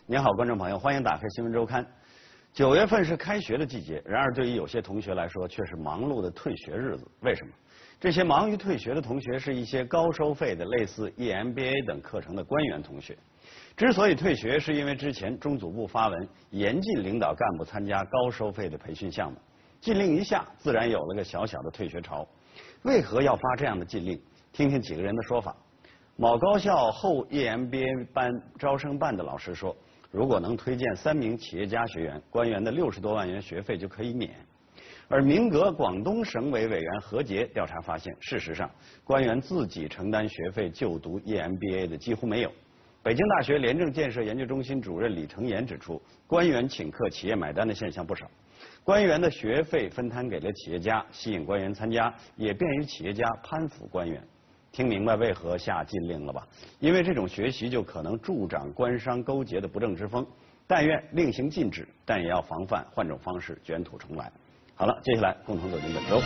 您好，观众朋友，欢迎打开新闻周刊。9月份是开学的季节，然而对于有些同学来说，却是忙碌的退学日子。为什么？这些忙于退学的同学是一些高收费的类似 EMBA 等课程的官员同学。之所以退学，是因为之前中组部发文严禁领导干部参加高收费的培训项目，禁令一下，自然有了个小小的退学潮。为何要发这样的禁令？听听几个人的说法。某高校后 EMBA 班招生办的老师说，如果能推荐3名企业家学员，官员的60多万元学费就可以免。而民革广东省委委员何杰调查发现，事实上，官员自己承担学费就读 EMBA 的几乎没有。北京大学廉政建设研究中心主任李成岩指出，官员请客企业买单的现象不少。官员的学费分摊给了企业家，吸引官员参加，也便于企业家攀附官员。听明白为何下禁令了吧？因为这种学习就可能助长官商勾结的不正之风。但愿另行禁止，但也要防范换种方式卷土重来。好了，接下来共同走进本周。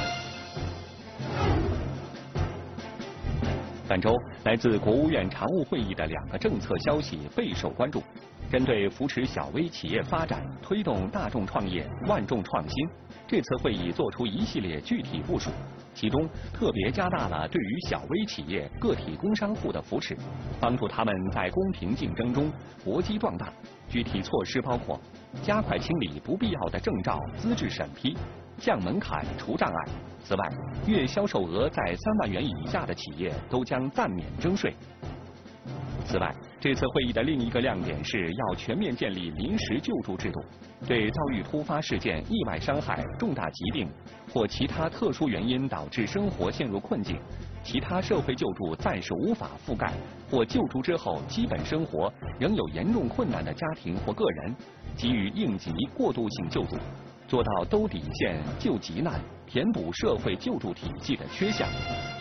本周来自国务院常务会议的2个政策消息备受关注。针对扶持小微企业发展、推动大众创业、万众创新，这次会议作出一系列具体部署，其中特别加大了对于小微企业、个体工商户的扶持，帮助他们在公平竞争中搏击壮大。具体措施包括加快清理不必要的证照、资质审批，降门槛、除障碍。此外，月销售额在3万元以下的企业都将暂免征税。此外，这次会议的另一个亮点是要全面建立临时救助制度，对遭遇突发事件、意外伤害、重大疾病或其他特殊原因导致生活陷入困境，其他社会救助暂时无法覆盖或救助之后基本生活仍有严重困难的家庭或个人，给予应急过渡性救助，做到兜底线、救急难，填补社会救助体系的缺项。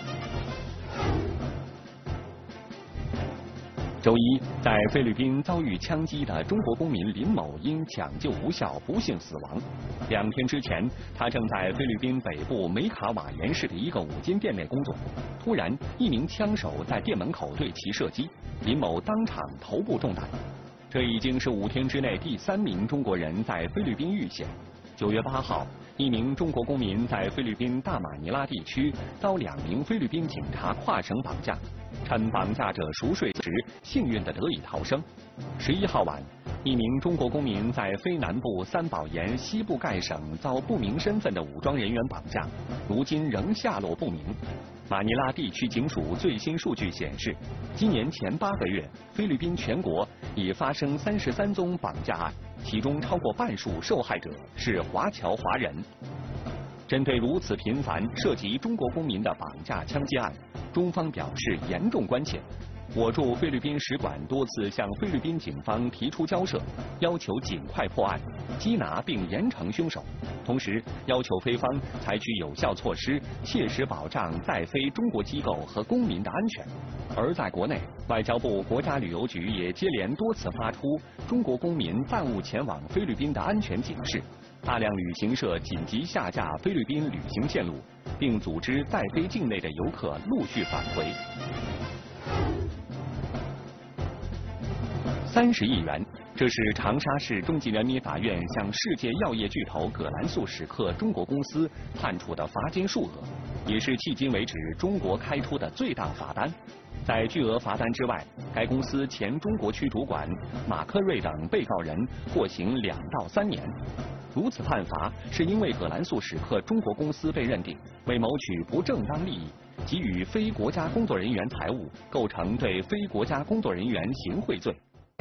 周一，在菲律宾遭遇枪击的中国公民林某因抢救无效不幸死亡。2天之前，他正在菲律宾北部梅卡瓦岩市的一个5金店内工作，突然一名枪手在店门口对其射击，林某当场头部中弹。这已经是5天之内第3名中国人在菲律宾遇险。9月8号，一名中国公民在菲律宾大马尼拉地区遭2名菲律宾警察跨省绑架，趁绑架者熟睡时，幸运地得以逃生。11号晚，一名中国公民在菲南部三宝岩西部盖省遭不明身份的武装人员绑架，如今仍下落不明。马尼拉地区警署最新数据显示，今年前8个月，菲律宾全国已发生33宗绑架案，其中超过半数受害者是华侨华人。针对如此频繁涉及中国公民的绑架枪击案，中方表示严重关切。我驻菲律宾使馆多次向菲律宾警方提出交涉，要求尽快破案，缉拿并严惩凶手，同时要求菲方采取有效措施，切实保障在菲中国机构和公民的安全。而在国内，外交部国家旅游局也接连多次发出中国公民暂勿前往菲律宾的安全警示，大量旅行社紧急下架菲律宾旅行线路，并组织在菲境内的游客陆续返回。30亿元，这是长沙市中级人民法院向世界药业巨头葛兰素史克中国公司判处的罚金数额，也是迄今为止中国开出的最大罚单。在巨额罚单之外，该公司前中国区主管马克瑞等被告人获刑2到3年。如此判罚，是因为葛兰素史克中国公司被认定为谋取不正当利益，给予非国家工作人员财物，构成对非国家工作人员行贿罪。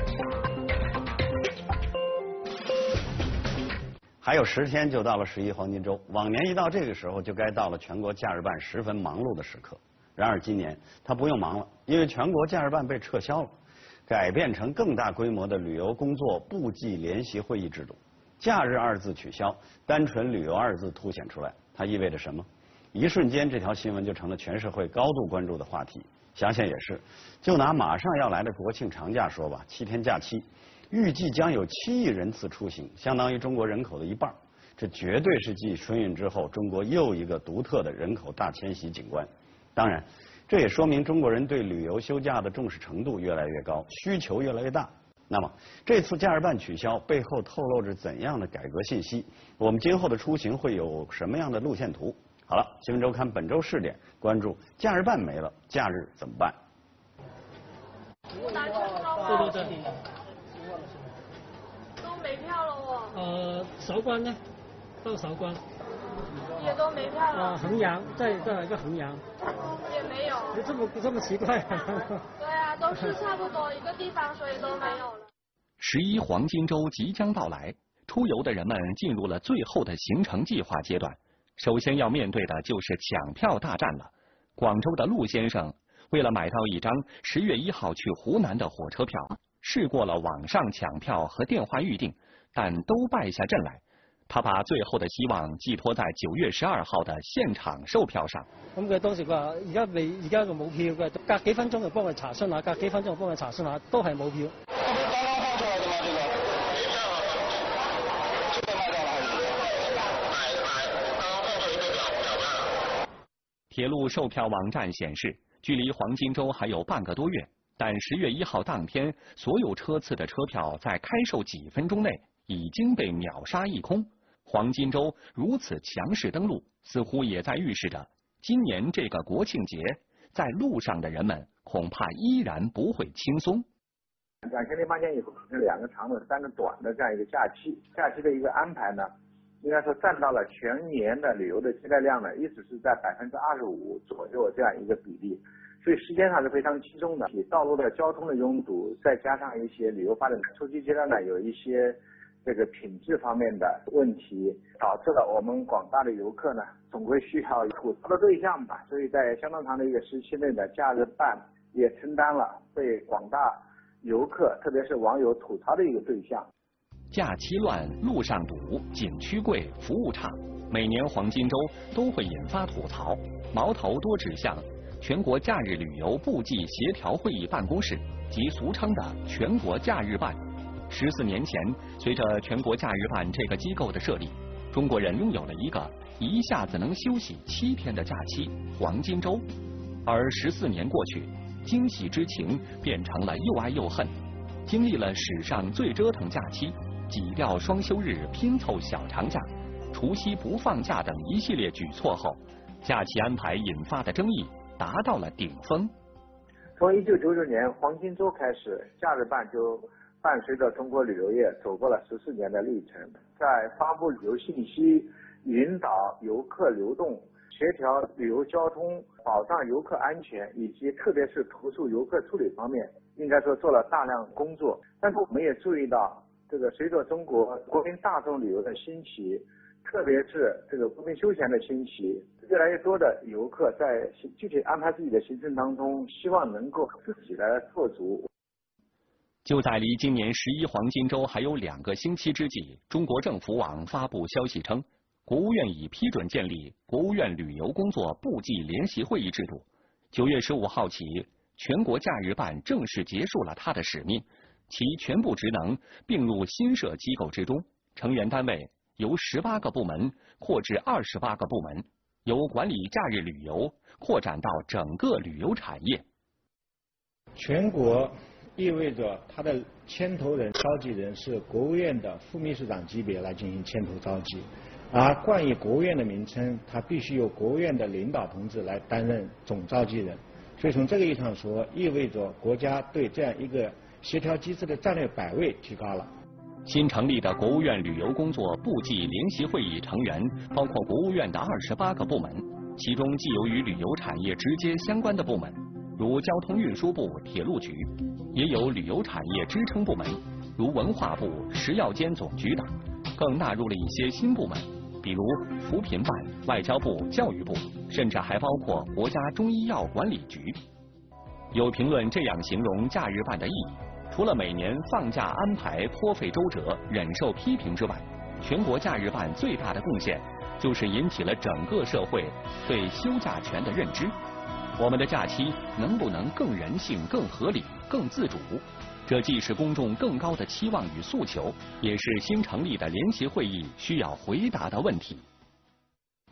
还有10天就到了11黄金周，往年一到这个时候就该到了全国假日办十分忙碌的时刻。然而今年他不用忙了，因为全国假日办被撤销了，改变成更大规模的旅游工作部际联席会议制度。假日2字取消，单纯旅游2字凸显出来，它意味着什么？一瞬间，这条新闻就成了全社会高度关注的话题。想想也是，就拿马上要来的国庆长假说吧，7天假期，预计将有7亿人次出行，相当于中国人口的1半。这绝对是继春运之后中国又一个独特的人口大迁徙景观。当然，这也说明中国人对旅游休假的重视程度越来越高，需求越来越大。 那么这次假日办取消背后透露着怎样的改革信息？我们今后的出行会有什么样的路线图？好了，新闻周刊本周试点关注假日办没了，假日怎么办？ 对， 都没票了哦。 韶关呢？到韶关。 也都没票了。 衡阳，再来一个衡阳。 也没有。 这么奇怪对啊，都是差不多一个地方，所以都没有了。 11黄金周即将到来，出游的人们进入了最后的行程计划阶段。首先要面对的就是抢票大战了。广州的陆先生为了买到一张10月1号去湖南的火车票，试过了网上抢票和电话预订，但都败下阵来。他把最後嘅希望寄託在9月12號嘅現場售票上。 咁佢當時話而家就冇票嘅，隔幾分鐘就幫佢查詢下，隔幾分鐘就幫佢查詢下，都係冇票。 鐵路售票網站顯示，距離黃金週還有半個多月，但10月1號當天，所有車次的車票在開售幾分鐘內已經被秒殺一空。黃金週如此強勢登陸，似乎也在預示着今年這個國慶節，在路上的人們恐怕依然不會輕鬆。 2008年以後，是2個長的3個短的這樣一個假期，假期的一個安排呢，應該說佔到了全年的旅遊的接待量呢，一直是在25%左右這樣一個比例，所以時間上是非常集中的。道路的交通的擁堵，再加上一些旅遊發展初期階段呢，有一些這個品質方面的問題，導致了我們廣大的遊客呢，總歸需要吐槽的對象吧。所以在相當長的一個時期內的假日辦也承擔了被廣大遊客，特別是網友吐槽的一個對象。 假期亂，路上堵，景區貴，服務差，每年黃金週都會引發吐槽，矛頭多指向全國假日旅遊部際協調會議辦公室，即俗稱的全國假日辦。14年前，隨着全國假日辦這個機構的設立，中國人擁有了一個一下子能休息7天的假期——黃金週。而14年過去，驚喜之情變成了又愛又恨。經歷了史上最折騰假期，擠掉雙休日，拼湊小長假，除夕不放假等一系列舉措後，假期安排引發的爭議達到了頂峰。 從1999年黃金週開始，假日辦就伴隨着中國旅遊業走過了14年的歷程，在發布旅遊信息、引導遊客流動、協調旅遊交通、保障遊客安全以及特別是投訴遊客處理方面，應該說做了大量工作。但是我們也注意到，這個隨着中國國民大眾旅遊的興起，特別是這個國民休閒的興起，越來越多的遊客在具體安排自己的行程當中，希望能夠自己來做主。 就在離今年11黃金週還有2個星期之際，中國政府網發布消息稱，國務院已批准建立國務院旅遊工作部際聯席會議制度。9月15號起，全國假日辦正式結束了它的使命，其全部職能併入新設機構之中，成員單位由18個部門擴至28個部門，由管理假日旅遊擴展到整個旅遊產業。 全國意味着他的牽頭人、召集人是國務院的副秘書長級別來進行牽頭召集，而冠以國務院的名稱，他必須由國務院的領導同志來擔任總召集人。所以從這個意義上說，意味着國家對這樣一個協調機制的戰略擺位提高了。 新成立的國務院旅遊工作部際聯席會議成員包括國務院的28個部門，其中既有與旅遊產業直接相關的部門，如交通運輸部、鐵路局，也有旅遊產業支撐部門，如文化部、食藥監總局等，更納入了一些新部門，比如扶貧辦、外交部、教育部，甚至還包括國家中醫藥管理局。有評論這樣形容假日辦的意義，除了每年放假安排颇費周折、忍受批評之外，全國假日辦最大的貢獻就是引起了整個社會對休假權的認知。我們的假期能不能更人性、更合理、更自主？這既是公眾更高的期望與訴求，也是新成立的聯席會議需要回答的問題。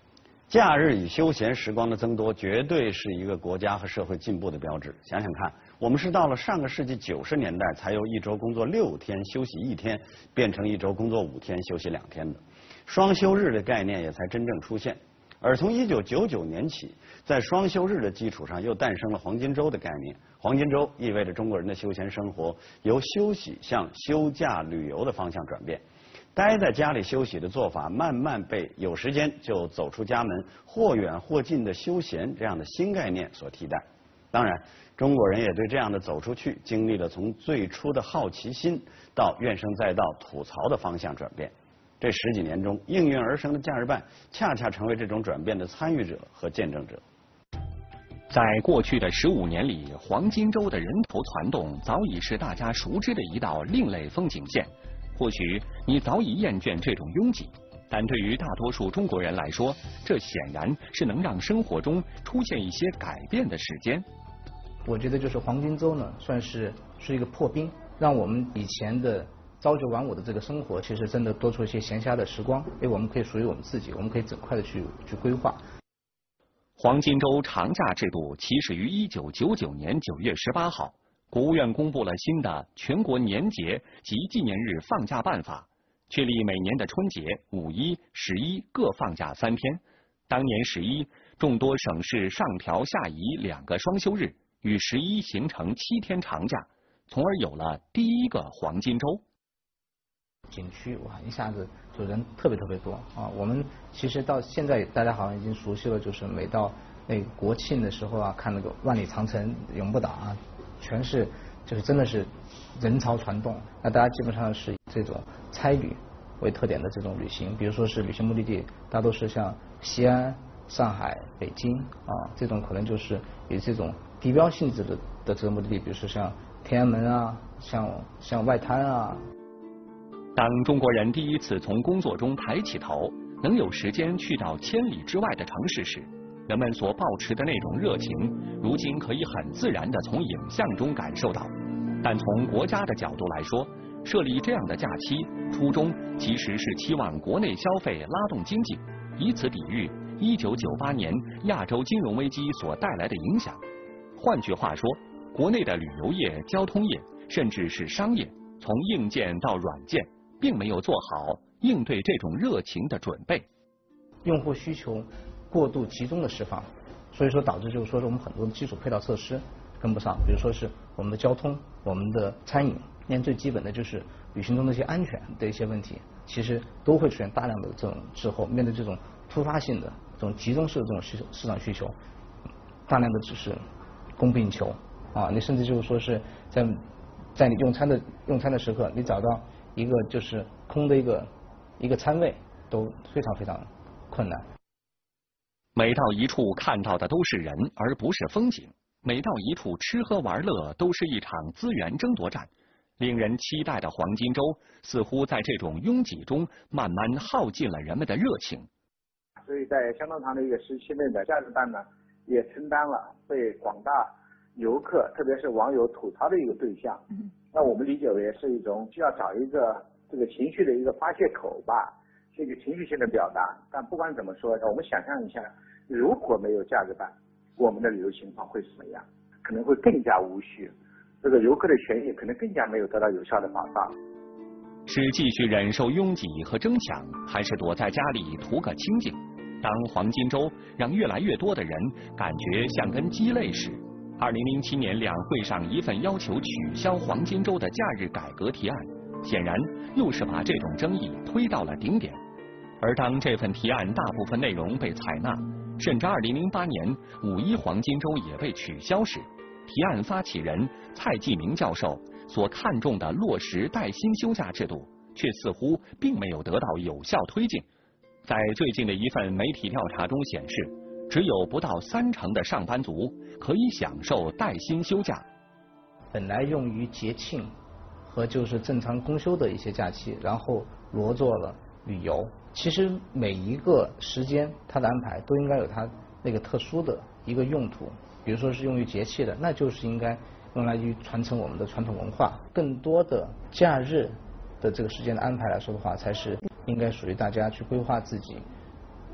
假日与休闲时光的增多，绝对是一个国家和社会进步的标志。想想看，我们是到了上个世纪90年代才由一周工作6天休息1天，变成一周工作5天休息2天的。双休日的概念也才真正出现。而从1999年起，在双休日的基础上，又诞生了黄金周的概念。黄金周意味着中国人的休闲生活由休息向休假旅游的方向转变。待在家里休息的做法，慢慢被有时间就走出家门、或远或近的休闲这样的新概念所替代。当然，中国人也对这样的走出去，经历了从最初的好奇心到怨声载道、吐槽的方向转变。这10几年中，应运而生的假日办，恰恰成为这种转变的参与者和见证者。 在过去的15年里，黄金周的人头攒动早已是大家熟知的一道另类风景线。或许你早已厌倦这种拥挤，但对于大多数中国人来说，这显然是能让生活中出现一些改变的时间。 我觉得就是黄金周呢，算是一个破冰，让我们以前的朝九晚五的这个生活，其实真的多出一些闲暇的时光，因为我们可以属于我们自己，我们可以整块的去规划。 黄金周长假制度起始于1999年9月18号。国务院公布了新的全国年节及纪念日放假办法，确立每年的春节、5一、11各放假3天。当年11，众多省市上调下移2个双休日，与11形成7天长假，从而有了第一个黄金周。 景区哇，一下子就人特别多啊！我们其实到现在大家好像已经熟悉了，就是每到那国庆的时候啊，看那个万里长城永不倒啊。全是就是真的是人潮攒动，那大家基本上是以这种差旅为特点的这种旅行，比如说是旅行目的地，大都是像西安、上海、北京啊，这种可能就是以这种地标性质的这种目的地，比如说像天安门啊，像外滩啊。 当中国人第一次从工作中抬起头，能有时间去到千里之外的城市时，人们所抱持的那种热情，如今可以很自然地从影像中感受到。但从国家的角度来说，设立这样的假期，初衷其实是期望国内消费拉动经济，以此抵御1998年亚洲金融危机所带来的影响。换句话说，国内的旅游业、交通业，甚至是商业，从硬件到软件，并没有做好应对这种热情的准备。 用户需求过度集中的释放，所以说导致就是说我们很多的基础配套设施跟不上，比如说是我们的交通、我们的餐饮，连最基本的就是旅行中的一些安全的一些问题，其实都会出现大量的这种滞后。面对这种突发性的这种集中式的这种市场需求，大量的只是供不应求啊！你甚至就是说是在你用餐的时刻，你找到一个就是空的一个餐位都非常困难。 每到一处看到的都是人，而不是风景；每到一处吃喝玩乐，都是一场资源争夺战。令人期待的黄金周，似乎在这种拥挤中慢慢耗尽了人们的热情。 所以在相当长的一个时期内的假日办呢，也承担了被广大游客，特别是网友吐槽的一个对象。那我们理解为是一种需要找一个这个情绪的一个发泄口吧，是一个情绪性的表达。但不管怎么说，我们想象一下，如果没有假日办，我们的旅游情况会是什么样？可能会更加无序，这个游客的权益可能更加没有得到有效的保障。 是继续忍受拥挤和争抢，还是躲在家里图个清静？当黄金周让越来越多的人感觉像根鸡肋时，2007年两会上一份要求取消黄金周的假日改革提案，显然又是把这种争议推到了顶点。而当这份提案大部分内容被采纳，甚至2008年5一黄金周也被取消时，提案发起人蔡继明教授所看重的落实带薪休假制度，却似乎并没有得到有效推进。在最近的一份媒体调查中显示，只有不到30%的上班族可以享受带薪休假。 本来用于节庆和就是正常公休的一些假期，然后挪作了旅游。其实每一个时间它的安排都应该有它那个特殊的一个用途，比如说是用于节气的，那就是应该用来于传承我们的传统文化。更多的假日的这个时间的安排来说的话，才是应该属于大家去规划自己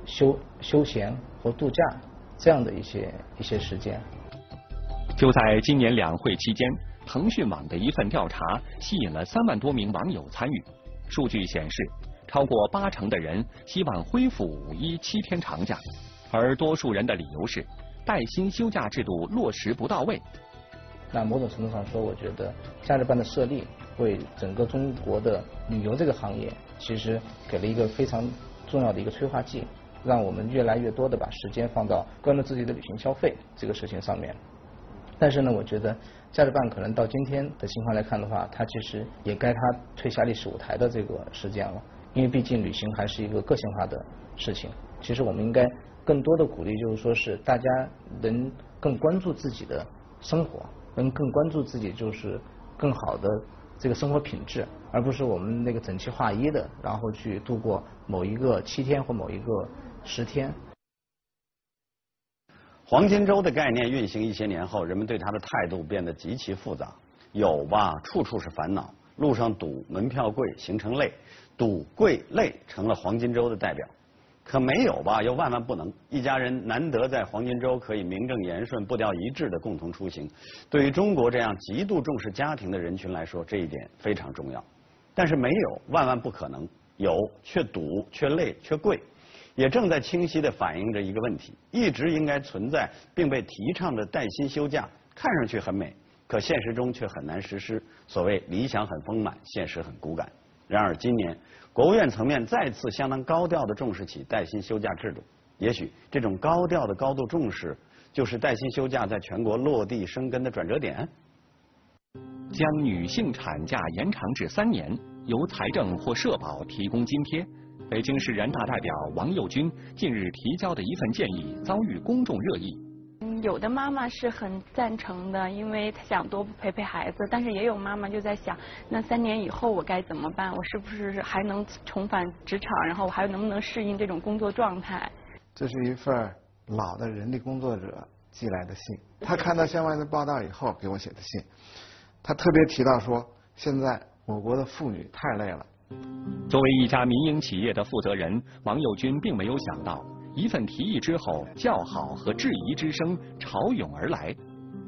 休闲和度假这样的一些时间。 就在今年两会期间，腾讯网的一份调查吸引了3万多名网友参与。数据显示，超过80%的人希望恢复5一7天长假，而多数人的理由是带薪休假制度落实不到位。 那某种程度上说，我觉得假日办的设立为整个中国的旅游这个行业其实给了一个非常重要的一个催化剂，让我们越来越多的把时间放到关注自己的旅行消费这个事情上面。但是呢，我觉得假日办可能到今天的情况来看的话，它其实也该它退下历史舞台的这个时间了，因为毕竟旅行还是一个个性化的事情。其实我们应该更多的鼓励，就是说是大家能更关注自己的生活，能更关注自己就是更好的这个生活品质，而不是我们那个整齐划一的，然后去度过某一个7天或某一个10天。 黄金周的概念运行一些年后，人们对它的态度变得极其复杂。有吧，处处是烦恼，路上堵，门票贵，行程累，堵贵累成了黄金周的代表。可没有吧，又万万不能。一家人难得在黄金周可以名正言顺、步调一致的共同出行，对于中国这样极度重视家庭的人群来说，这一点非常重要。但是没有，万万不可能。有却堵，却累，却贵。也正在清晰地反映着一个问题：一直应该存在并被提倡的带薪休假，看上去很美，可现实中却很难实施。所谓理想很丰满，现实很骨感。然而今年，国务院层面再次相当高调地重视起带薪休假制度。也许这种高调的高度重视，就是带薪休假在全国落地生根的转折点。 将女性产假延长至3年，由财政或社保提供津贴。北京市人大代表王佑军近日提交的一份建议遭遇公众热议。 有的妈妈是很赞成的，因为她想多陪陪孩子，但是也有妈妈就在想，那3年以后我该怎么办？我是不是还能重返职场？然后我还能不能适应这种工作状态？ 这是一份老的人力工作者寄来的信，他看到相关的报道以后给我写的信，他特别提到说，现在我国的妇女太累了。 作为一家民营企业的负责人，王佑军并没有想到，一份提议之后，叫好和质疑之声潮涌而来。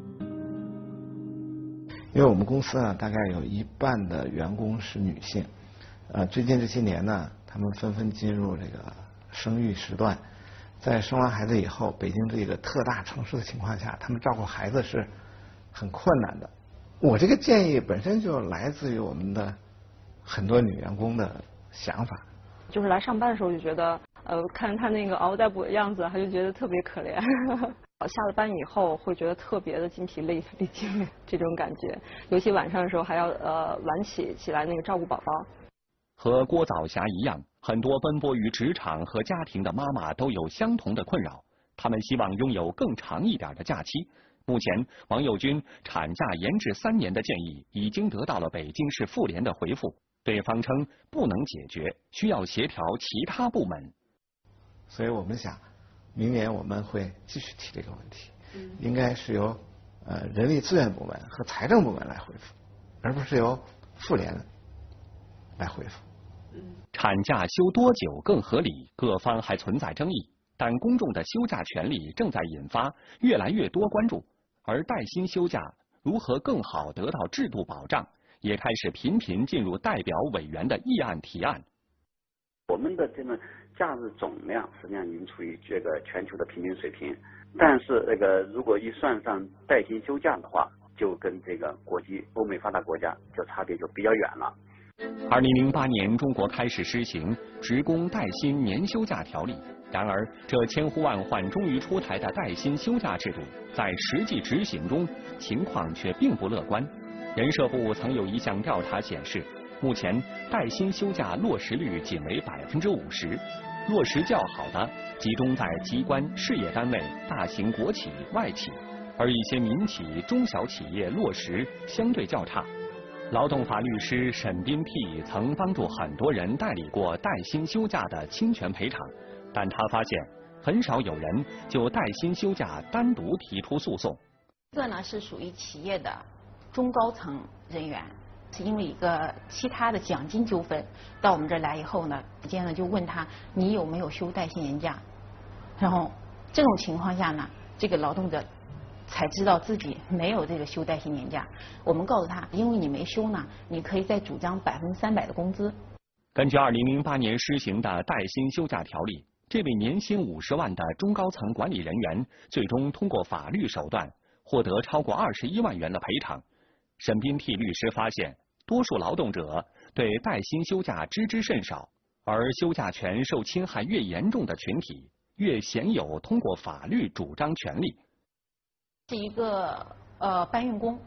因为我们公司呢，大概有1半的员工是女性，最近这些年呢，他们纷纷进入这个生育时段，在生完孩子以后，北京这个特大城市的情况下，他们照顾孩子是很困难的。我这个建议本身就来自于我们的很多女员工的想法， 就是来上班的时候就觉得，看他那个嗷待哺的样子，他就觉得特别可怜。下了班以后会觉得特别的精疲力尽这种感觉，尤其晚上的时候还要晚起来那个照顾宝宝。 和郭早霞一样，很多奔波于职场和家庭的妈妈都有相同的困扰，她们希望拥有更长一点的假期。目前，王佑军产假延至3年的建议已经得到了北京市妇联的回复。对方称不能解决，需要协调其他部门。 所以我们想，明年我们会继续提这个问题，应该是由人力资源部门和财政部门来回复，而不是由妇联来回复。 产假休多久更合理？各方还存在争议，但公众的休假权利正在引发越来越多关注，而带薪休假如何更好得到制度保障，也开始频频进入代表委员的议案提案。 我们的这个假日总量实际上已经处于这个全球的平均水平，但是如果一算上带薪休假的话，就跟这个国际欧美发达国家就差别就比较远了。 2008年，中国开始施行职工带薪年休假条例。然而，这千呼万唤终于出台的带薪休假制度，在实际执行中情况却并不乐观。人社部曾有一项调查显示，目前带薪休假落实率仅为50%，落实较好的集中在机关、事业单位、大型国企、外企，而一些民企、中小企业落实相对较差。劳动法律师沈斌替曾帮助很多人代理过带薪休假的侵权赔偿，但他发现很少有人就带薪休假单独提出诉讼。 这呢是属于企业的中高层人员，是因为一个其他的奖金纠纷到我们这儿来以后呢，直接呢就问他你有没有休带薪年假， 然后这种情况下呢，这个劳动者才知道自己没有这个休带薪年假。我们告诉他，因为你没休呢，你可以再主张300%的工资。 根据2008年施行的带薪休假条例，这位年薪50万的中高层管理人员最终通过法律手段获得超过21万元的赔偿。沈斌替律师发现，多数劳动者对带薪休假知之甚少，而休假权受侵害越严重的群体，越鲜有通过法律主张权利。 是一个搬运工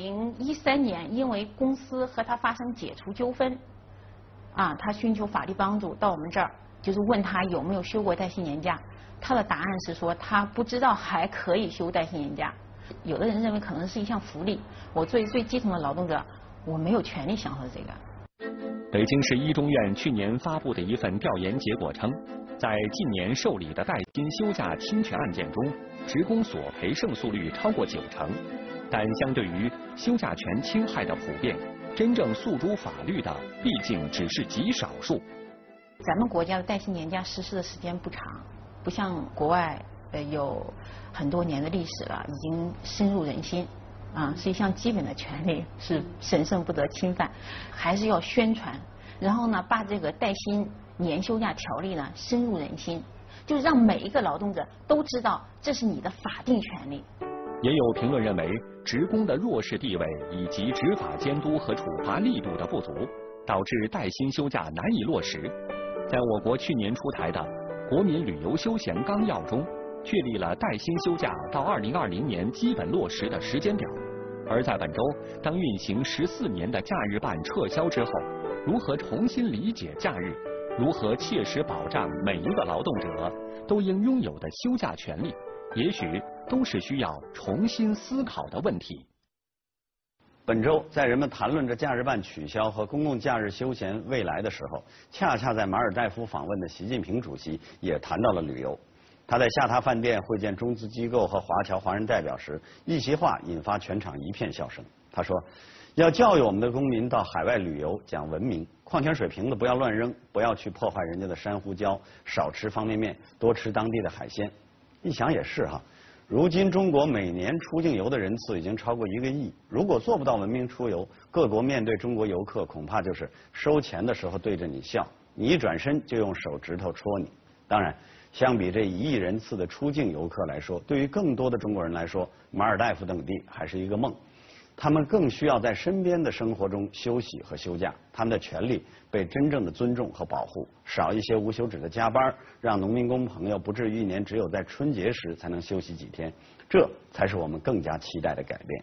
，2013年因为公司和他发生解除纠纷，他寻求法律帮助到我们这儿，就是问他有没有休过带薪年假。他的答案是说他不知道还可以休带薪年假。有的人认为可能是一项福利，我作为最基层的劳动者，我没有权利享受这个。 北京市一中院去年发布的一份调研结果称，在近年受理的带薪休假侵权案件中，职工索赔胜诉率超过90%，但相对于休假权侵害的普遍，真正诉诸法律的毕竟只是极少数。 咱们国家的带薪年假实施的时间不长，不像国外有很多年的历史了，已经深入人心，是一项基本的权利，是神圣不得侵犯，还是要宣传，然后呢，把这个带薪年休假条例呢深入人心，就是让每一个劳动者都知道这是你的法定权利。 也有评论认为，职工的弱势地位以及执法监督和处罚力度的不足，导致带薪休假难以落实。在我国去年出台的《国民旅游休闲纲要》中，确立了带薪休假到2020年基本落实的时间表。而在本周，当运行14年的假日办撤销之后，如何重新理解假日，如何切实保障每一个劳动者都应拥有的休假权利，也许都是需要重新思考的问题。 本周，在人们谈论着假日办取消和公共假日休闲未来的时候，恰恰在马尔代夫访问的习近平主席也谈到了旅游。他在下榻饭店会见中资机构和华侨华人代表时，一席话引发全场一片笑声。他说，要教育我们的公民到海外旅游讲文明，矿泉水瓶子不要乱扔，不要去破坏人家的珊瑚礁，少吃方便面，多吃当地的海鲜。一想也是哈，如今中国每年出境游的人次已经超过1个亿，如果做不到文明出游，各国面对中国游客恐怕就是收钱的时候对着你笑，你一转身就用手指头戳你。当然，相比这1亿人次的出境游客来说，对于更多的中国人来说，马尔代夫等地还是一个梦。他们更需要在身边的生活中休息和休假，他们的权利被真正的尊重和保护，少一些无休止的加班，让农民工朋友不至于1年只有在春节时才能休息几天，这才是我们更加期待的改变。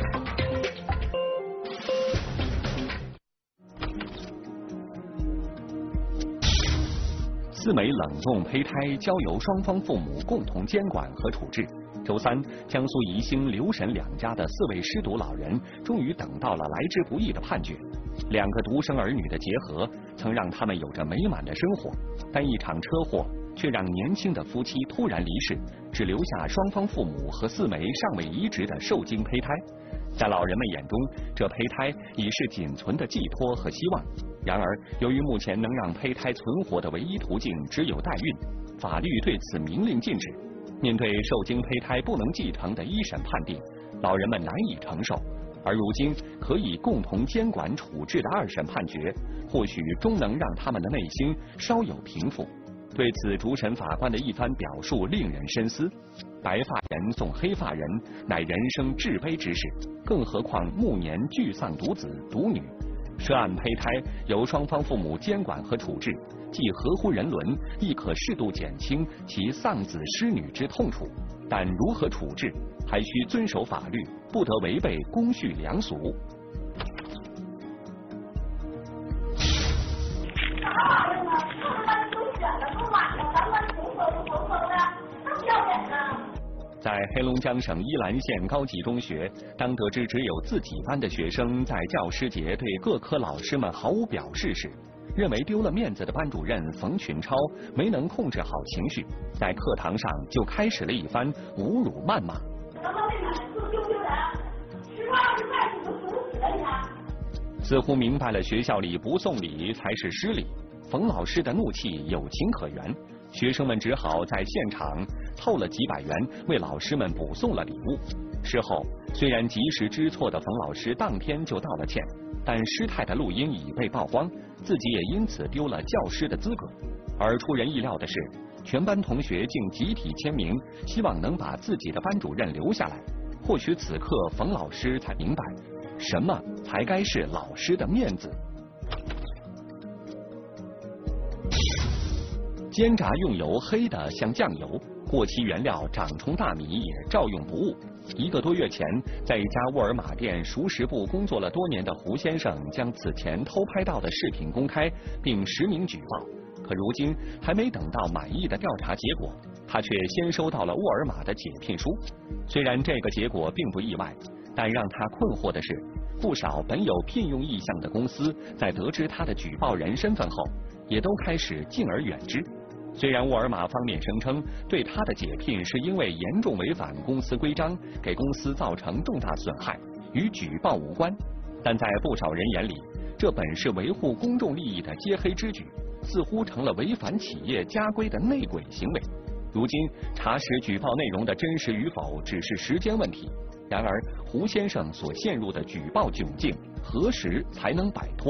4枚冷冻胚胎交由双方父母共同监管和处置。周三，江苏宜兴、刘沈两家的4位失独老人终于等到了来之不易的判决。2个独生儿女的结合曾让他们有着美满的生活，但一场车祸却让年轻的夫妻突然离世，只留下双方父母和4枚尚未移植的受精胚胎。在老人们眼中，这胚胎已是仅存的寄托和希望。然而，由于目前能让胚胎存活的唯一途径只有代孕，法律对此明令禁止。面对受精胚胎不能继承的1审判定，老人们难以承受。而如今可以共同监管处置的2审判决，或许终能让他们的内心稍有平复。对此，主审法官的一番表述令人深思。白发人送黑发人，乃人生至悲之事，更何况暮年俱丧独子独女。涉案胚胎由双方父母监管和处置，既合乎人伦，亦可适度减轻其丧子失女之痛楚。但如何处置，还需遵守法律，不得违背公序良俗。在黑龙江省依兰县高级中学，当得知只有自己班的学生在教师节对各科老师们毫无表示时，认为丢了面子的班主任冯群超没能控制好情绪，在课堂上就开始了一番侮辱谩骂。似乎明白了学校里不送礼才是失礼，冯老师的怒气有情可原。 学生们只好在现场凑了几百元为老师们补送了礼物。事后，虽然及时知错的冯老师当天就道了歉，但失态的录音已被曝光，自己也因此丢了教师的资格。而出人意料的是，全班同学竟集体签名，希望能把自己的班主任留下来。或许此刻冯老师才明白，什么才该是老师的面子。煎炸用油黑的像酱油，过期原料长虫大米也照用不误。1个多月前，在一家沃尔玛店熟食部工作了多年的胡先生，将此前偷拍到的视频公开，并实名举报。可如今还没等到满意的调查结果，他却先收到了沃尔玛的解聘书。虽然这个结果并不意外，但让他困惑的是，不少本有聘用意向的公司在得知他的举报人身份后，也都开始敬而远之。虽然沃尔玛方面声称对他的解聘是因为严重违反公司规章，给公司造成重大损害，与举报无关，但在不少人眼里，这本是维护公众利益的揭黑之举，似乎成了违反企业家规的内鬼行为。如今查实举报内容的真实与否只是时间问题。然而，胡先生所陷入的举报窘境，何时才能摆脱？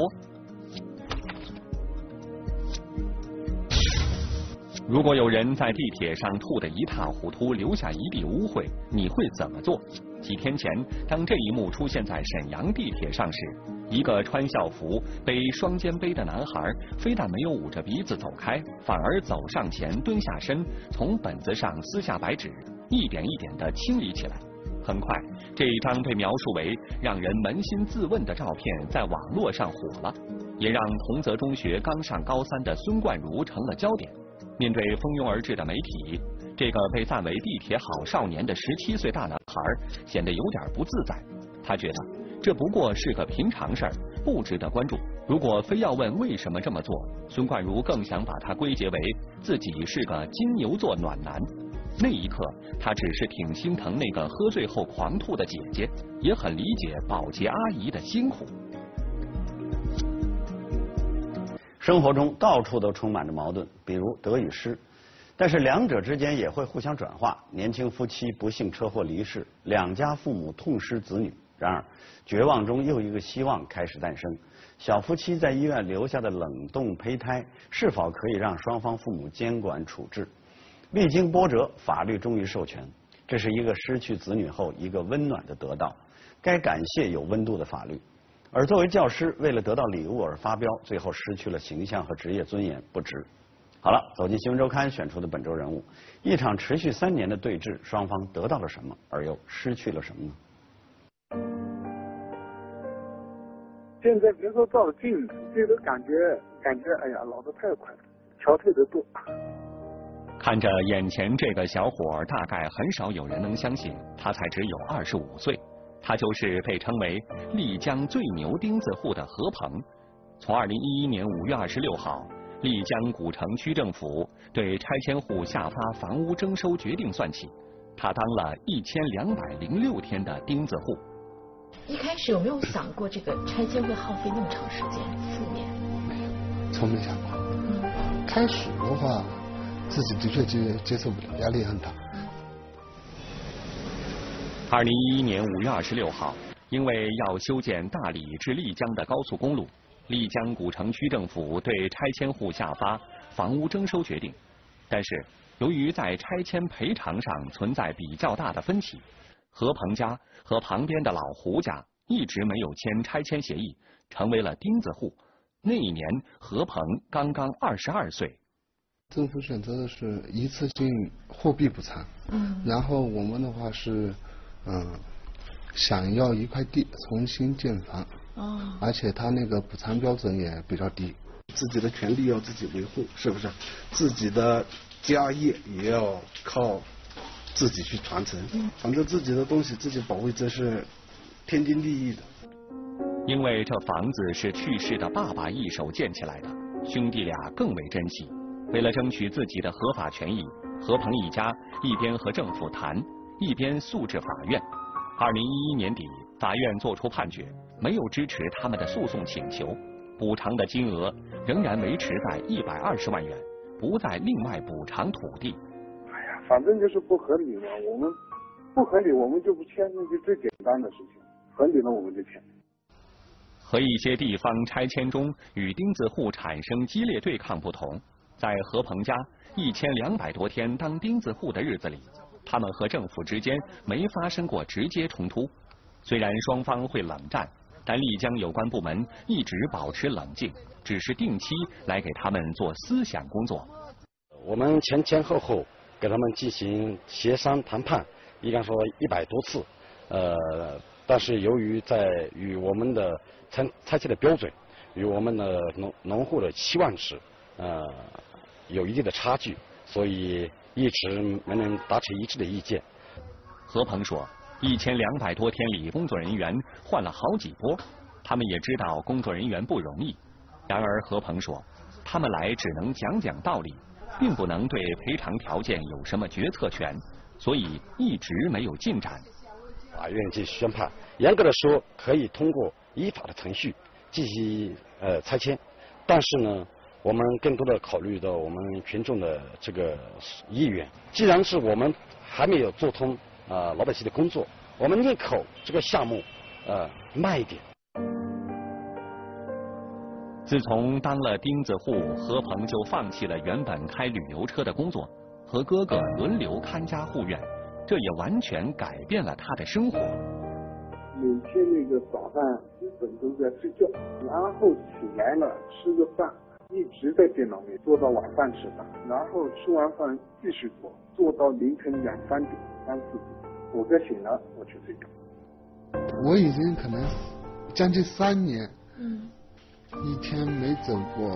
如果有人在地铁上吐得一塌糊涂，留下一地污秽，你会怎么做？几天前，当这一幕出现在沈阳地铁上时，一个穿校服、背双肩背的男孩，非但没有捂着鼻子走开，反而走上前，蹲下身，从本子上撕下白纸，一点一点地清理起来。很快，这一张被描述为让人扪心自问的照片在网络上火了，也让同泽中学刚上高3的孙冠如成了焦点。面对蜂拥而至的媒体，这个被赞为地铁好少年的17岁大男孩显得有点不自在。他觉得这不过是个平常事儿，不值得关注。如果非要问为什么这么做，孙冠如更想把它归结为自己是个金牛座暖男。那一刻，他只是挺心疼那个喝醉后狂吐的姐姐，也很理解保洁阿姨的辛苦。 生活中到处都充满着矛盾，比如得与失，但是两者之间也会互相转化。年轻夫妻不幸车祸离世，两家父母痛失子女，然而绝望中又一个希望开始诞生。小夫妻在医院留下的冷冻胚胎，是否可以让双方父母监管处置？历经波折，法律终于授权，这是一个失去子女后一个温暖的得到，该感谢有温度的法律。而作为教师，为了得到礼物而发飙，最后失去了形象和职业尊严，不值。好了，走进新闻周刊选出的本周人物，一场持续3年的对峙，双方得到了什么，而又失去了什么呢？ 现在别说照镜子，这个感觉，哎呀，老得太快了，憔悴得多。 看着眼前这个小伙，大概很少有人能相信他才只有25岁。他就是被称为丽江最牛钉子户的何鹏。从2011年5月26号，丽江古城区政府对拆迁户下发房屋征收决定算起，他当了1206天的钉子户。 一开始有没有想过这个拆迁会耗费那么长时间？4年？ 没有，从没想过。开始的话，自己的确接受不了，压力很大。 2011年5月26号，因为要修建大理至丽江的高速公路，丽江古城区政府对拆迁户下发房屋征收决定。但是，由于在拆迁赔偿上存在比较大的分歧，何鹏家和旁边的老胡家一直没有签拆迁协议，成为了钉子户。那一年，何鹏刚刚22岁。 政府选择的是一次性货币补偿，然后我们的话是。想要一块地重新建房，而且他那个补偿标准也比较低，自己的权利要自己维护，是不是？自己的家业也要靠自己去传承，反正自己的东西自己保卫，这是天经地义的。 因为这房子是去世的爸爸一手建起来的，兄弟俩更为珍惜。为了争取自己的合法权益，何鹏一家一边和政府谈，一边诉至法院。2011年底，法院作出判决，没有支持他们的诉讼请求，补偿的金额仍然维持在120万元， 不再另外补偿土地。 哎呀，反正就是不合理嘛，我们不合理我们就不签，那就最简单的事情，合理了我们就签。 和一些地方拆迁中与钉子户产生激烈对抗不同，在何鹏家1200多天当钉子户的日子里，他们和政府之间没发生过直接冲突。虽然双方会冷战，但丽江有关部门一直保持冷静，只是定期来给他们做思想工作。 我们前后给他们进行协商谈判，应该说100多次，但是由于在与我们的拆迁的标准与我们的农户的期望值有一定的差距，所以一直没能达成一致的意见。 何鹏说，1200多天里，工作人员换了好几波，他们也知道工作人员不容易。然而何鹏说，他们来只能讲道理，并不能对赔偿条件有什么决策权，所以一直没有进展。 法院就宣判，严格的说可以通过依法的程序进行拆迁，但是呢，我们更多的考虑到我们群众的这个意愿。既然是我们还没有做通老百姓的工作，我们宁可这个项目慢一点。 自从当了钉子户，何鹏就放弃了原本开旅游车的工作，和哥哥轮流看家护院，这也完全改变了他的生活。 每天那个早上基本都在睡觉，然后起来了吃个饭，一直在电脑里做到晚饭吃饭，然后吃完饭继续做到凌晨2、3点、3、4点，我哥醒了我去睡觉。 我已经可能将近3年，一天没走过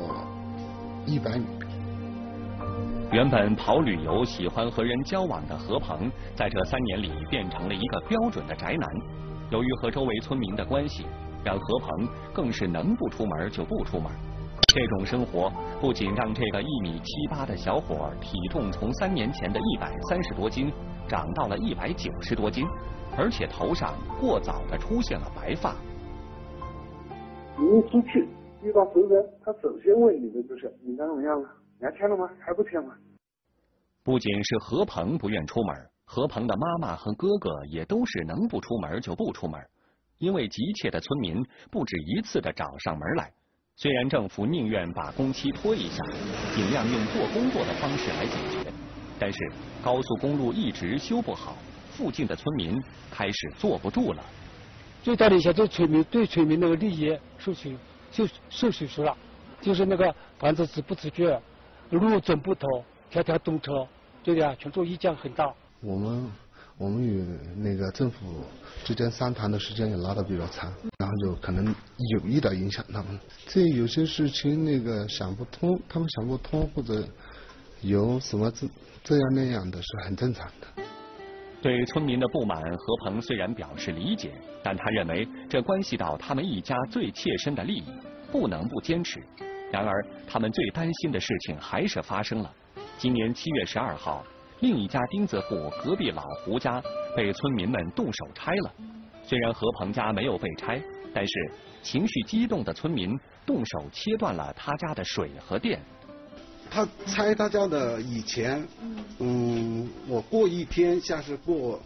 100米。 原本跑旅游、喜欢和人交往的何鹏，在这3年里变成了一个标准的宅男。由于和周围村民的关系，让何鹏更是能不出门就不出门。这种生活不仅让这个1米7、8的小伙体重从3年前的130多斤长到了190多斤，而且头上过早的出现了白发。 你一出去遇到熟人，他首先问你的就是你怎么样了？你还签了吗？还不签吗？ 不仅是何鹏不愿出门，何鹏的妈妈和哥哥也都是能不出门就不出门，因为急切的村民不止一次的找上门来。虽然政府宁愿把工期拖一下，尽量用做工作的方式来解决，但是高速公路一直修不好，附近的村民开始坐不住了。 最大的一些对村民那个利益受损失了，就是那个房子直不直觉，路整不透，条条堵车，对的呀，群众意见很大。 我们与那个政府之间商谈的时间也拉得比较长，然后就可能有意的影响他们。这有些事情那个想不通，他们想不通或者有什么这样那样的是很正常的。 对村民的不满，何鹏虽然表示理解，但他认为这关系到他们一家最切身的利益，不能不坚持。然而他们最担心的事情还是发生了。今年7月12号，另一家钉子户隔壁老胡家被村民们动手拆了。虽然何鹏家没有被拆，但是情绪激动的村民动手切断了他家的水和电。 他拆他家的以前，我过一天像是过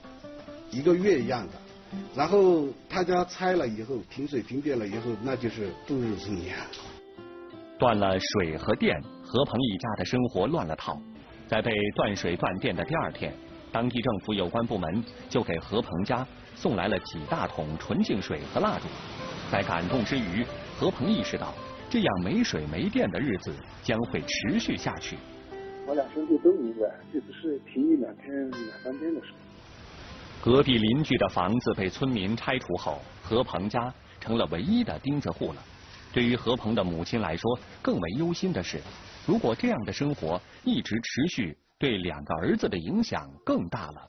1个月一样的，然后他家拆了以后，停水停电了以后，那就是度日如年。 断了水和电，何鹏一家的生活乱了套。在被断水断电的第2天，当地政府有关部门就给何鹏家送来了几大桶纯净水和蜡烛。在感动之余，何鹏意识到这样没水没电的日子将会持续下去。 我俩兄弟都明白，这不是停1、2天、2、3天的事。 隔壁邻居的房子被村民拆除后，何鹏家成了唯一的钉子户了。对于何鹏的母亲来说，更为忧心的是，如果这样的生活一直持续，对2个儿子的影响更大了。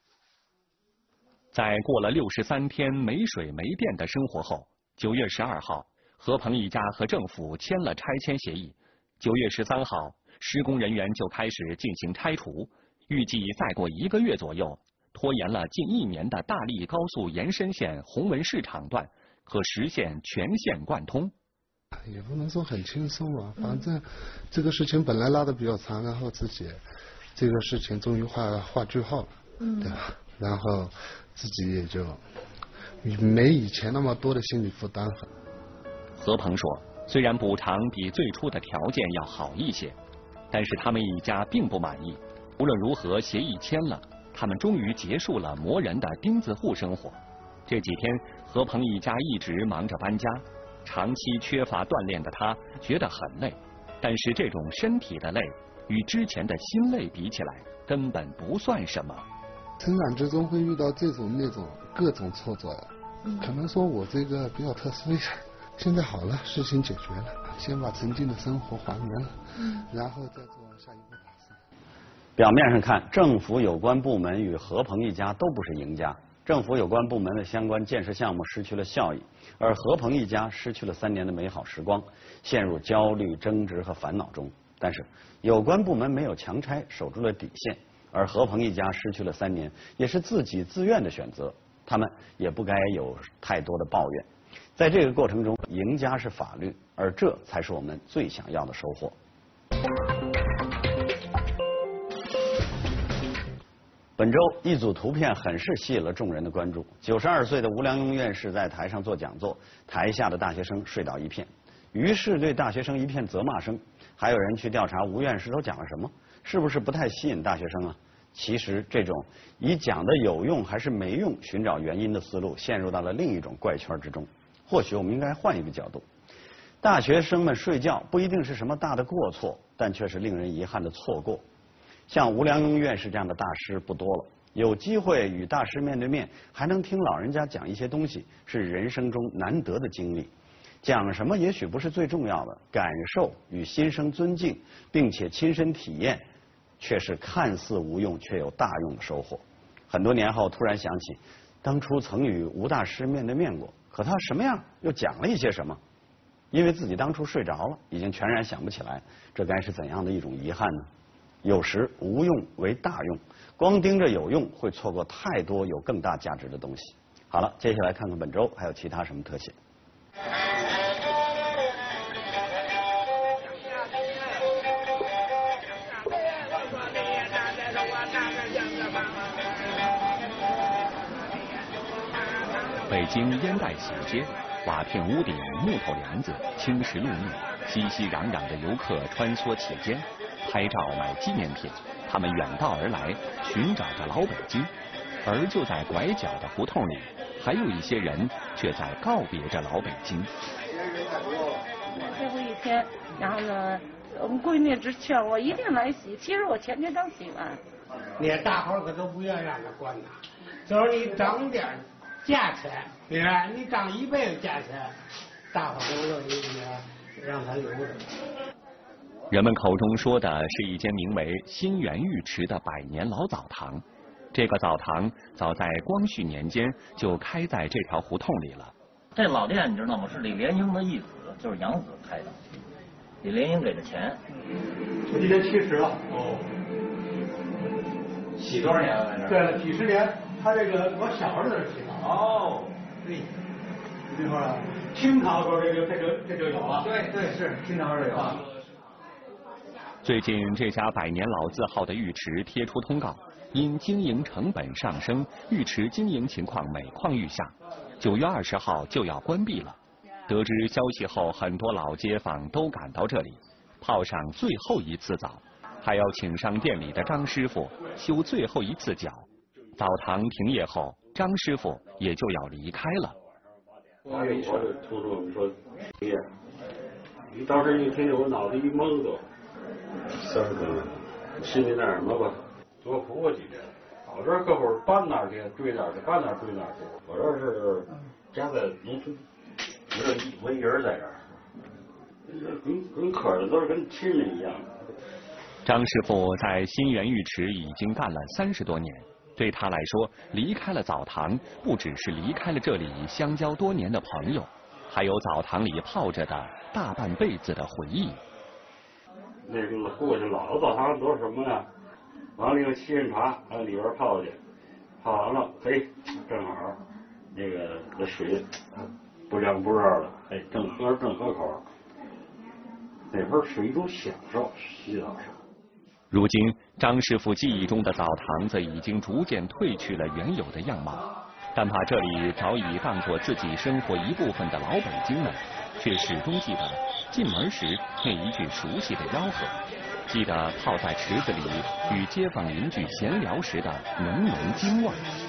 在过了63天没水没电的生活后，9月12号，何鹏一家和政府签了拆迁协议。9月13号，施工人员就开始进行拆除，预计再过1个月左右，拖延了近1年的大荔高速延伸线红文市场段可实现全线贯通。 也不能说很轻松吧，反正这个事情本来拉得比较长，然后自己这个事情终于画句号了，对吧？然后自己也就没以前那么多的心理负担了。 何鹏说，虽然补偿比最初的条件要好一些，但是他们一家并不满意。无论如何，协议签了，他们终于结束了磨人的钉子户生活。这几天，何鹏一家一直忙着搬家，长期缺乏锻炼的他觉得很累，但是这种身体的累与之前的心累比起来，根本不算什么。 成长之中会遇到这种那种各种挫折，可能说我这个比较特殊一点，现在好了，事情解决了，先把曾经的生活还原了，然后再做下一步打算。 表面上看，政府有关部门与何鹏一家都不是赢家，政府有关部门的相关建设项目失去了效益，而何鹏一家失去了3年的美好时光，陷入焦虑、争执和烦恼中。但是有关部门没有强拆，守住了底线，而何鹏一家失去了3年，也是自己自愿的选择，他们也不该有太多的抱怨。在这个过程中，赢家是法律，而这才是我们最想要的收获。本周一组图片很是吸引了众人的关注。92岁的吴良镛院士在台上做讲座，台下的大学生睡倒一片，于是对大学生一片责骂声。还有人去调查吴院士都讲了什么，是不是不太吸引大学生啊？其实这种以讲的有用还是没用寻找原因的思路，陷入到了另一种怪圈之中。或许我们应该换一个角度，大学生们睡觉不一定是什么大的过错，但却是令人遗憾的错过。像吴良镛院士这样的大师不多了，有机会与大师面对面，还能听老人家讲一些东西，是人生中难得的经历。讲什么也许不是最重要的，感受与心生尊敬，并且亲身体验，却是看似无用却有大用的收获。很多年后突然想起，当初曾与吴大师面对面过，可他什么样又讲了一些什么？因为自己当初睡着了，已经全然想不起来，这该是怎样的一种遗憾呢？有时无用为大用，光盯着有用会错过太多有更大价值的东西。好了，接下来看看本周还有其他什么特写。 北京烟袋小街，瓦片屋顶，木头梁子，青石路面，熙熙攘攘的游客穿梭其间，拍照买纪念品。他们远道而来，寻找着老北京。而就在拐角的胡同里，还有一些人却在告别着老北京。 最后一天，然后呢，我们闺女只劝我一定来洗，其实我天天刚洗完。 那大伙儿可都不愿意让他关呐，就是你涨点价钱，对吧？你涨1倍的价钱，大伙儿都乐意让他留着。 人们口中说的是一间名为新源浴池的100年老澡堂。这个澡堂早在光绪年间就开在这条胡同里了。 这老店你知道吗？是李莲英的义子，就是养子开的。李莲英给的钱。 今年70了。 哦。洗多少年了？在这？ 对了，几十年。他这个我小时候在这洗澡。 哦。 对。你说了，清朝时候这就有了。 对是清朝时候有。 最近这家100年老字号的浴池贴出通告，因经营成本上升，浴池经营情况每况愈下，9月20号就要关闭了。得知消息后，很多老街坊都赶到这里，泡上最后一次澡，还要请上店里的张师傅修最后一次脚。澡堂停业后，张师傅也就要离开了。 我就突出你说停业，你当时一听见我脑袋一懵都，30多年，心里那什么吧，多苦过几年。我这各会儿搬哪儿去追哪儿去，搬哪儿追哪儿去。我这是家在农村，我一人在这儿，跟客人都是跟亲人一样。 张师傅在新源浴池已经干了30多年，对他来说，离开了澡堂，不只是离开了这里相交多年的朋友，还有澡堂里泡着的大半辈子的回忆。 那个过去老的澡堂都是什么呢？往里头沏人茶，往里边泡去，泡完了，嘿，正好那个水不凉不热的，哎，正合口。 那会儿是一种享受，洗澡上。 如今，张师傅记忆中的澡堂子已经逐渐褪去了原有的样貌，但把这里早已当作自己生活一部分的老北京们，却始终记得进门时那一句熟悉的吆喝，记得泡在池子里与街坊邻居闲聊时的浓浓京味。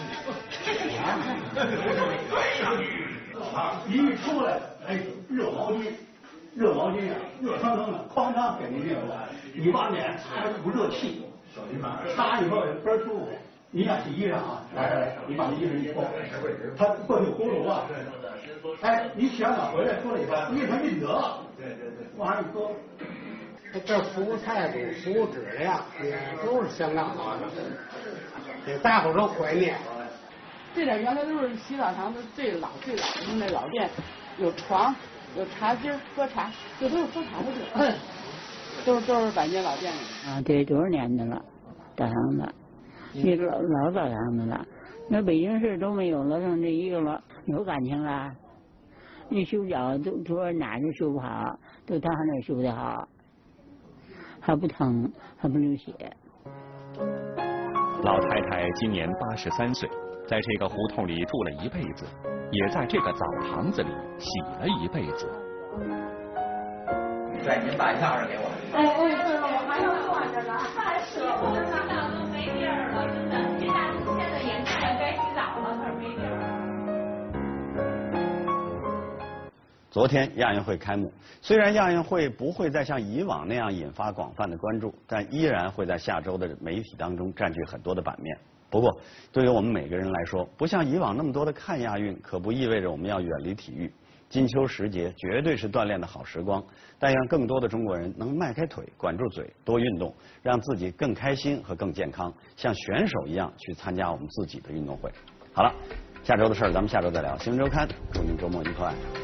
一出来，哎，热毛巾啊，热腾腾的，哐当给你热了，你把脸擦一股热气，擦以后倍儿舒服。你要洗衣裳啊，来，你把衣裳一脱，它过去咕噜啊，哎，你洗完澡回来脱了以后，衣裳一得，往上一搁。 这服务态度、服务质量也都是相当好的，给大伙都怀念。 这点原来都是洗澡堂子最老的那老店，有床，有茶几喝茶，这都是喝茶的地儿，都是百年老店里。 啊，这多少年的了，澡堂子，那个老澡堂子了，那北京市都没有了，剩这一个了，有感情了。那修脚都说哪都修不好，都他那修得好，还不疼，还不流血。 老太太今年83岁，在这个胡同里住了一辈子，也在这个澡堂子里洗了一辈子。 对，您把钥匙给我。 哎，对了，我还要挂着呢，还舍不得洗澡都没地儿了，真的。这大冬天的也该洗澡了，可是没地儿。 昨天亚运会开幕，虽然亚运会不会再像以往那样引发广泛的关注，但依然会在下周的媒体当中占据很多的版面。不过，对于我们每个人来说，不像以往那么多的看亚运，可不意味着我们要远离体育。金秋时节绝对是锻炼的好时光，但愿更多的中国人能迈开腿，管住嘴，多运动，让自己更开心和更健康，像选手一样去参加我们自己的运动会。好了，下周的事儿咱们下周再聊。新闻周刊，祝您周末愉快。